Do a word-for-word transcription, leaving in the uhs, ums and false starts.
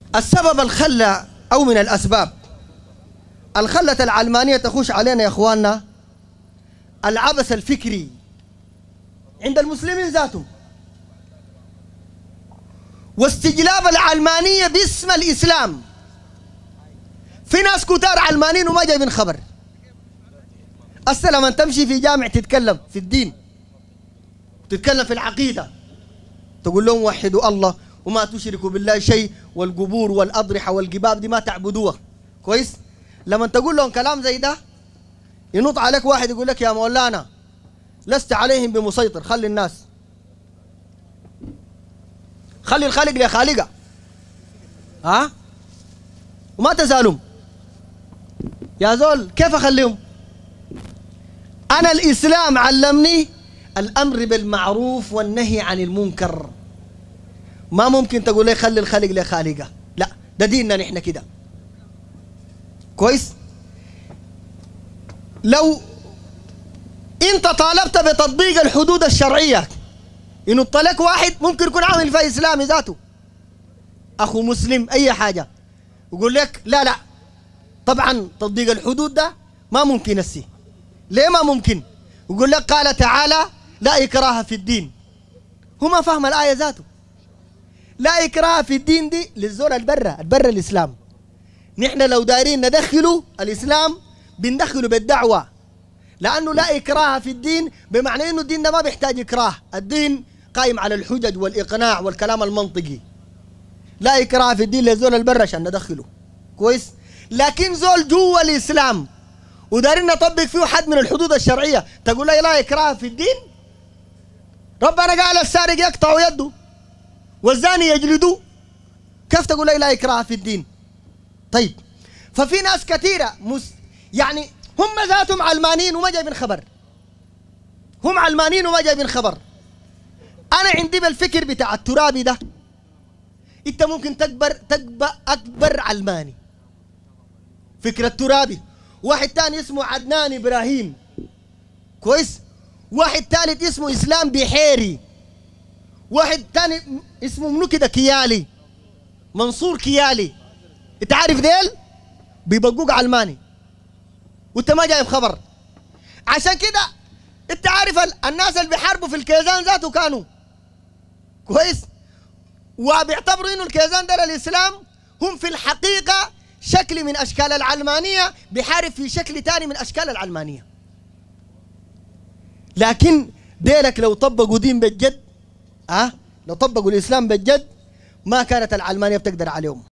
السبب الخلى أو من الأسباب الخلة العلمانية تخش علينا يا إخواننا العبث الفكري عند المسلمين ذاتهم، واستجلاب العلمانية باسم الإسلام. في ناس كتار علمانيين وما جايبين خبر. أصلا لما تمشي في جامع تتكلم في الدين، تتكلم في العقيدة، تقول لهم وحدوا الله وما تشركوا بالله شيء، والقبور والأضرحة والجباب دي ما تعبدوها، كويس؟ لما تقول لهم كلام زي ده ينط عليك واحد يقول لك يا مولانا لست عليهم بمسيطر، خلي الناس، خلي الخالق لخالقه، ها؟ وما تزالهم يا زول. كيف اخليهم؟ انا الاسلام علمني الامر بالمعروف والنهي عن المنكر. ما ممكن تقول لي خلي الخالق لخالقه، لا، ده ديننا نحن كده، كويس؟ لو انت طالبت بتطبيق الحدود الشرعيه ينط لك واحد ممكن يكون عامل في اسلامي ذاته، اخو مسلم اي حاجه، يقول لك لا لا طبعا تطبيق الحدود ده ما ممكن السي. ليه ما ممكن؟ يقول لك قال تعالى لا إكراه في الدين. هو ما فهم الآية ذاته. لا إكراه في الدين دي للزول البرة البرة الإسلام. نحن لو دايرين ندخلوا الإسلام بندخله بالدعوة، لأنه لا إكراه في الدين بمعنى إنه الدين ده ما بيحتاج إكراه، الدين قائم على الحجج والإقناع والكلام المنطقي. لا إكراه في الدين للزول البرة عشان ندخله، كويس؟ لكن زول جوا الإسلام ودارين نطبق فيه حد من الحدود الشرعية تقول لي لا إكراه في الدين؟ ربنا قال السارق يقطع يده والزاني يجلده، كيف تقول لي لا إكراه في الدين؟ طيب، ففي ناس كثيرة مس يعني هم ذاتهم علمانيين وما جايبين خبر، هم علمانيين وما جايبين خبر. أنا عندي بالفكر بتاع الترابي ده أنت ممكن تكبر تكبر أكبر علماني، فكرة الترابي. واحد تاني اسمه عدنان إبراهيم، كويس؟ واحد ثالث اسمه إسلام بحيري، واحد تاني اسمه منو كده كيالي، منصور كيالي. انت عارف ديل بيبقوك علماني وانت ما جايب خبر. عشان كده انت عارف الناس اللي بيحاربوا في الكيزان ذاته كانوا كويس، وبيعتبروا انه الكيزان ده للاسلام، هم في الحقيقه شكل من اشكال العلمانيه بيحارب في شكل ثاني من اشكال العلمانيه. لكن ديلك لو طبقوا دين بالجد، اه لو طبقوا الاسلام بالجد ما كانت العلمانيه بتقدر عليهم.